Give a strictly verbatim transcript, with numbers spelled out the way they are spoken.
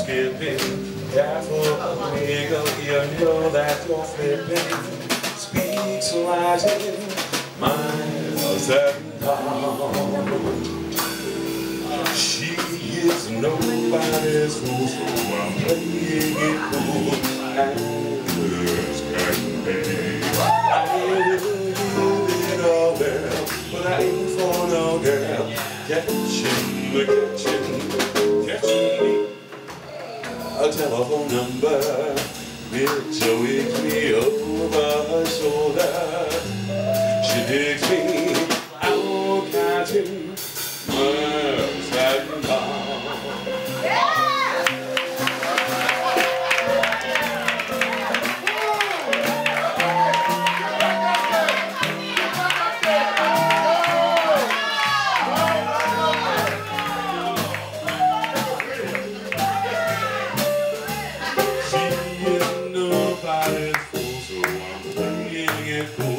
skipping. Careful, amigo, you know that you're flipping. Speaks Latin, miles and pounds. She is nobody's fool, so I'm playing it cool as can be. I ain't doing all well, but I ain't for no girl. Catching the catching, catching me. A telephone number, picture wigs me over her shoulder. She digs me out catching miles and pounds. Yeah! She is nobody's fool, so I'm playing it cool.